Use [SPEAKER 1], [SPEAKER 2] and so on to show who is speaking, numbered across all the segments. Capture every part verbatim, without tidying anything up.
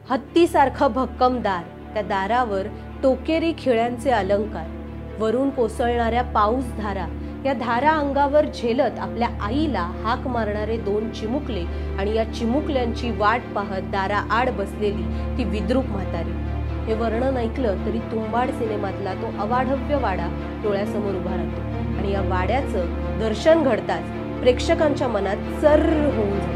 [SPEAKER 1] हत्तीसारखा भक्कम दार, त्या दारावर टोकेरी खिळ्यांचे अलंकार, वरून कोसळणाऱ्या पाऊस धारा, या धारा अंगावर झेलत आपल्या आईला हाक मारणारे दोन चिमुकले आणि या चिमुकल्यांची वाट पाहत दारा आड बसलेली ती विद्रूप म्हातारी. हे वर्णन ऐकलं तरी तुंबाड सिनेमातला तो अवाढव्य वाडा डोळ्यासमोर उभा राहतो आणि या वाड्याचं दर्शन घडताच प्रेक्षकांच्या मनात सर्र होऊन जातं.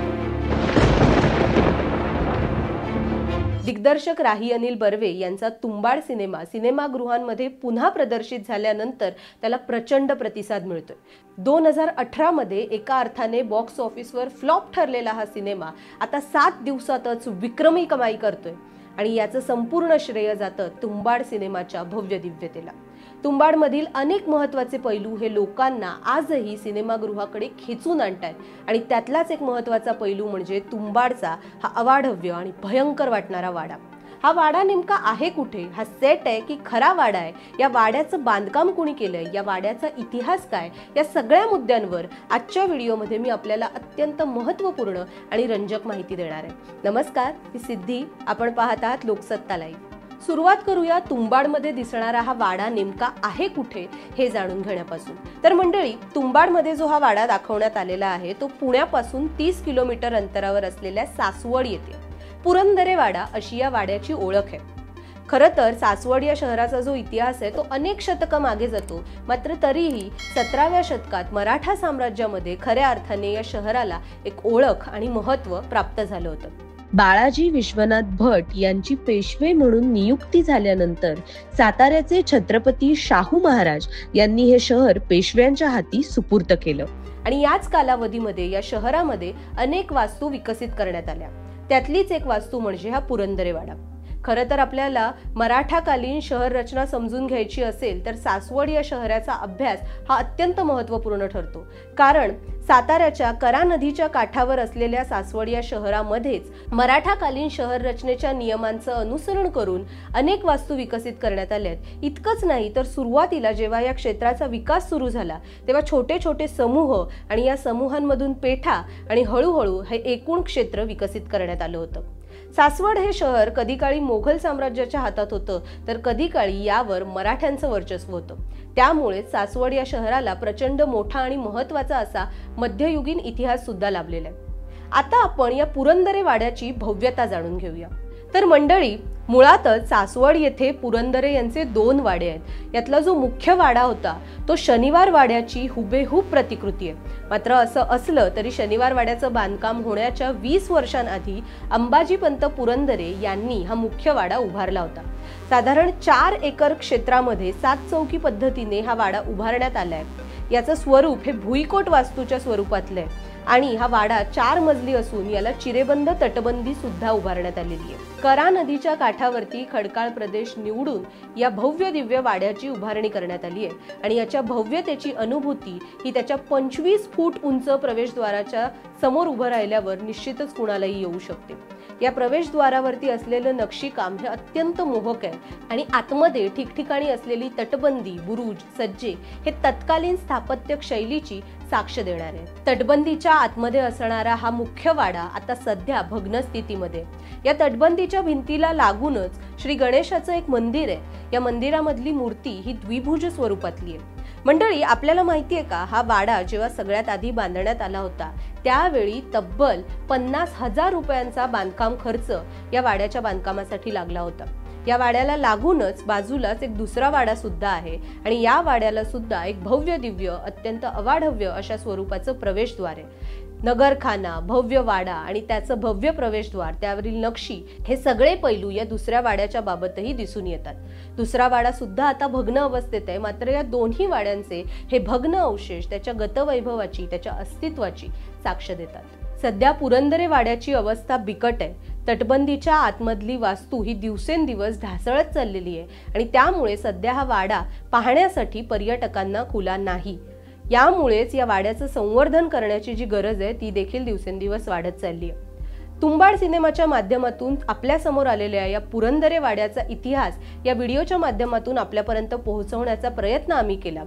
[SPEAKER 1] दिग्दर्शक राही अनिल बर्वे यांचा तुंबाड सिनेमा सिनेमागृहांमध्ये पुन्हा प्रदर्शित झाल्यानंतर त्याला प्रचंड प्रतिसाद मिळतोय. दोन हजार अठरा मध्ये एका अर्थाने बॉक्स ऑफिसवर फ्लॉप ठरलेला हा सिनेमा आता सात दिवसातच विक्रमी कमाई करतोय आणि याचं संपूर्ण श्रेय जातं तुंबाड सिनेमाच्या भव्य दिव्यतेला. तुंबाडमधील अनेक महत्त्वाचे पैलू हे लोकांना आजही सिनेमागृहाकडे खेचून आणतात आणि त्यातलाच एक महत्त्वाचा पैलू म्हणजे तुंबाडचा हा अवाढव्य आणि भयंकर वाटणारा वाडा. हा वाडा नेमका आहे कुठे, हा सेट आहे की खरा वाडा आहे, या वाड्याचं बांधकाम कुणी केलंय, या वाड्याचा इतिहास काय, या सगळ्या मुद्द्यांवर आजच्या व्हिडिओमध्ये मी आपल्याला अत्यंत महत्त्वपूर्ण आणि रंजक माहिती देणार आहे. नमस्कार, मी सिद्धी, आपण पाहत आहात लोकसत्ता लाईव्ह. सुरुवात करूया तुंबाडमध्ये दिसणारा हा वाडा नेमका आहे कुठे हे जाणून घेण्यापासून. तर मंडळी, तुंबाडमध्ये जो हा वाडा दाखवण्यात आलेला आहे तो पुण्यापासून तीस किलोमीटर अंतरावर असलेल्या सासवड येथे पुरंदरे वाडा अशी या वाड्याची ओळख आहे. खरं तर सासवड या शहराचा जो इतिहास आहे तो अनेक शतकं मागे जातो, मात्र तरीही सतराव्या शतकात मराठा साम्राज्यामध्ये खऱ्या अर्थाने या शहराला एक ओळख आणि महत्त्व प्राप्त झालं होतं. बाळाजी विश्वनाथ भट यांची पेशवे म्हणून नियुक्ती झाल्यानंतर साताऱ्याचे छत्रपती शाहू महाराज यांनी हे शहर पेशव्यांच्या हाती सुपूर्त केलं आणि याच कालावधीमध्ये या शहरामध्ये अनेक वास्तू विकसित करण्यात आल्या. त्यातलीच एक वास्तू म्हणजे हा पुरंदरे वाडा. खरं तर आपल्याला मराठाकालीन शहर रचना समजून घ्यायची असेल तर सासवड या शहराचा अभ्यास हा अत्यंत महत्त्वपूर्ण ठरतो. कारण साताऱ्याच्या करा नदीच्या काठावर असलेल्या सासवड या शहरामध्येच मराठाकालीन शहर रचनेच्या नियमांचं अनुसरण करून अनेक वास्तू विकसित करण्यात आल्यात. इतकंच नाही तर सुरुवातीला जेव्हा या क्षेत्राचा विकास सुरू झाला तेव्हा छोटे छोटे समूह आणि या समूहांमधून पेठा आणि हळूहळू हे एकूण क्षेत्र विकसित करण्यात आलं होतं. सासवड हे शहर कधी काळी मोघल साम्राज्याच्या हातात होतं तर कधी काळी यावर मराठ्यांचं वर्चस्व होतं. त्यामुळे सासवड या शहराला प्रचंड मोठा आणि महत्त्वाचा असा मध्ययुगीन इतिहास सुद्धा लाभलेला आहे. आता आपण या पुरंदरे वाड्याची भव्यता जाणून घेऊया. तर मंडळी, मुळातच सासवड येथे पुरंदरे यांचे दोन वाडे आहेत. यातला जो मुख्य वाडा होता तो शनिवार वाड्याची हुबेहूब प्रतिकृती आहे. मात्र असं असलं तरी शनिवार वाड्याचं बांधकाम होण्याच्या वीस वर्षांआधी अंबाजीपंत पुरंदरे यांनी हा मुख्य वाडा उभारला होता. साधारण चार एकर क्षेत्रामध्ये सात चौकी पद्धतीने हा वाडा उभारण्यात आलाय. याचं स्वरूप हे भुईकोट वास्तूच्या स्वरूपातलं आहे आणि हा वाडा चार मजली असून याला चिरेबंद तटबंदी सुद्धा उभारण्यात आलेली आहे. करा नदीच्या काठावरती खडकाळ प्रदेश निवडून या भव्य दिव्य वाड्याची उभारणी करण्यात आली आहे आणि याच्या भव्यतेची अनुभूती ही त्याच्या पंचवीस फूट उंच प्रवेशद्वाराच्या समोर उभं राहिल्यावर निश्चितच कुणालाही येऊ शकते. या प्रवेशद्वारावरती असलेलं नक्षीकाम हे अत्यंत मोहक आहे आणि आतमध्ये ठिकठिकाणी असलेली तटबंदी, बुरुज, सज्जे हे तत्कालीन स्थापत्य शैलीची साक्ष देणार आहे. तटबंदीच्या आतमध्ये असणारा हा मुख्य वाडा आता सध्या भग्न स्थितीमध्ये. या तटबंदीच्या भिंतीला लागूनच श्री गणेशाचं एक मंदिर आहे. या मंदिरामधली मूर्ती ही द्विभुज स्वरूपातली आहे. मंडळी, आपल्याला माहितीये का, हा वाडा जेव्हा सगळ्यात आधी बांधण्यात आला होता त्यावेळी तब्बल पन्नास हजार रुपयांचा बांधकाम खर्च या वाड्याच्या बांधकामासाठी लागला होता. या वाड्याला लागूनच बाजूलाच एक दुसरा वाडा सुद्धा आहे आणि या वाड्याला सुद्धा एक भव्य दिव्य अत्यंत अवाढव्य अशा स्वरूपाचं प्रवेशद्वार आहे. नगरखाना, भव्य वाडा आणि त्याचं भव्य प्रवेशद्वार, त्यावरील नक्षी हे सगळे पैलू या दुसऱ्या वाड्याच्या बाबतही दिसून येतात. दुसरा वाडा सुद्धा आता भग्न अवस्थेत आहे, मात्र या दोन्ही वाड्यांचे हे भग्न अवशेष त्याच्या गतवैभवाची, त्याच्या अस्तित्वाची साक्ष देतात. सध्या पुरंदरे वाड्याची अवस्था बिकट आहे. तटबंदीच्या आतमधली वास्तू ही दिवसेंदिवस ढासळत चाललेली आहे आणि त्यामुळे सध्या हा वाडा पाहण्यासाठी पर्यटकांना खुला नाही. यामुळेच या वाड्याचं संवर्धन करण्याची जी गरज आहे ती देखील दिवसेंदिवस वाढत चालली आहे. तुंबाड सिनेमाच्या माध्यमातून आपल्या समोर आलेल्या या पुरंदरे वाड्याचा इतिहास या व्हिडिओच्या माध्यमातून आपल्यापर्यंत पोहोचवण्याचा प्रयत्न आम्ही केला.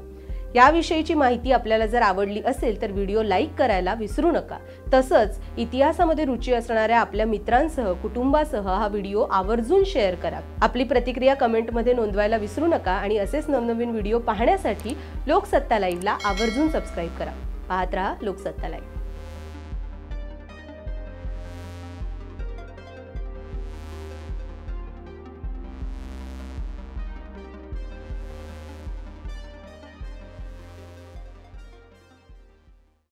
[SPEAKER 1] याविषयीची माहिती आपल्याला जर आवडली असेल तर व्हिडिओ लाईक करायला विसरू नका। तसंच इतिहासामध्ये रुची असणाऱ्या आपल्या मित्रांसह कुटुंबासह हा व्हिडिओ आवर्जून शेअर करा। आपली प्रतिक्रिया कमेंटमध्ये नोंदवायला विसरू नका आणि असेच नवनवीन व्हिडिओ पाहण्यासाठी लोकसत्ता लाईव्हला आवर्जून सबस्क्राईब करा। पाहत रहा लोकसत्ता लाईव्ह।